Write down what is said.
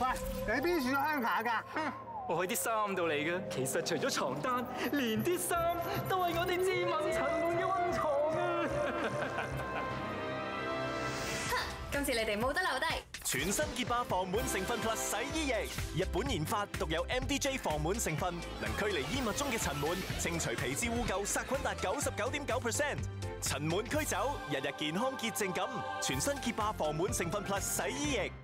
喂，你邊處鄉下㗎？ 我喺啲衫度嚟嘅，其實除咗床單，連啲衫都係我哋自問陳滿嘅溫床啊！ 今次你哋冇得留低。 全新潔白防滿成分 Plus 洗衣液，日本研發，獨有 MDJ 防滿成分，能驅離衣物中嘅塵蟎，清除皮脂污垢，殺菌達99.9%，塵蟎驅走，日日健康潔淨感。全新潔白防滿成分 Plus 洗衣液。